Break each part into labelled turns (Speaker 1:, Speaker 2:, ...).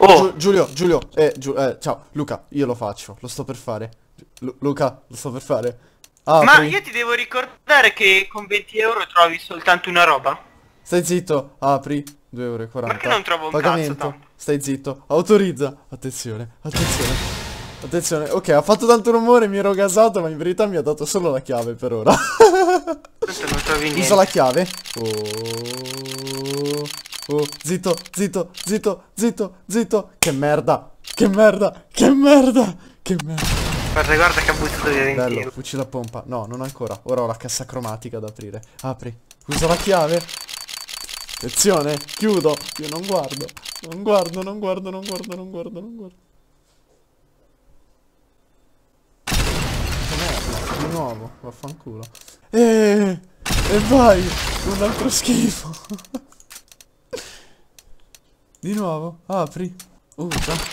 Speaker 1: Oh,
Speaker 2: Giulio, ciao, Luca, io lo faccio, lo sto per fare. Luca, lo sto per fare.
Speaker 1: ma
Speaker 2: Apri.
Speaker 1: io ti devo ricordare che con 20 euro trovi soltanto una roba?
Speaker 2: Stai zitto, apri. 2,40
Speaker 1: Ma che
Speaker 2: euro.
Speaker 1: non trovo un cazzo
Speaker 2: Pagamento.
Speaker 1: tanto.
Speaker 2: Stai zitto. Autorizza. Attenzione, attenzione. Attenzione. Ok, ha fatto tanto rumore, mi ero gasato, ma in verità mi ha dato solo la chiave per ora.
Speaker 1: Tanto non trovi
Speaker 2: Usa la
Speaker 1: niente.
Speaker 2: chiave. Oh. Oh, zitto, zitto, zitto, zitto, zitto. Che merda. Che merda. Che merda. Che merda.
Speaker 1: Guarda, guarda che ha buttato via 20
Speaker 2: Bello,
Speaker 1: euro.
Speaker 2: fucile a pompa. No, non ancora. Ora ho la cassa cromatica da aprire. Apri. Usa la chiave. Attenzione, chiudo. Io non guardo. Non guardo, non guardo, non guardo, non guardo, non guardo. Che merda, di nuovo, vaffanculo. E vai, un altro schifo. Di nuovo, apri. Usa.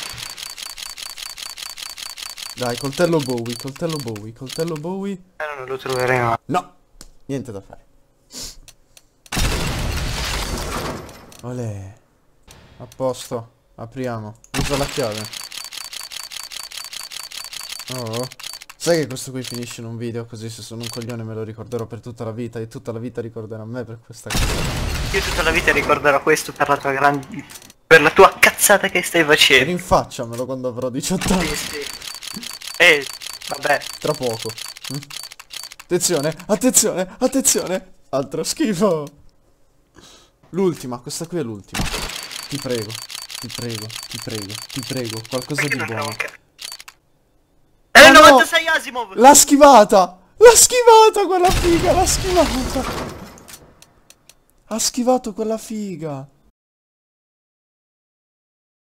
Speaker 2: Dai, coltello Bowie, coltello Bowie, coltello Bowie.
Speaker 1: Non lo troveremo.
Speaker 2: No, niente da fare. Olè. A posto. Apriamo. Usa la chiave. Oh. Sai che questo qui finisce in un video, così se sono un coglione me lo ricorderò per tutta la vita e tutta la vita ricorderà me per questa cosa.
Speaker 1: Io tutta la vita ricorderò questo per la tua grande... per la tua cazzata che stai facendo.
Speaker 2: Rinfacciamelo quando avrò 18 anni.
Speaker 1: Sì, sì. Vabbè.
Speaker 2: Tra poco. Mm? Attenzione, attenzione, attenzione. Altro schifo. L'ultima, questa qui è l'ultima. Ti prego, ti prego, ti prego, ti prego. Qualcosa
Speaker 1: Perché
Speaker 2: di
Speaker 1: non trovo
Speaker 2: buono.
Speaker 1: un cazzo?
Speaker 2: Oh no!
Speaker 1: 96 Asimov!
Speaker 2: L'ha schivata! L'ha schivata quella figa, l'ha schivata! Ha schivato quella figa!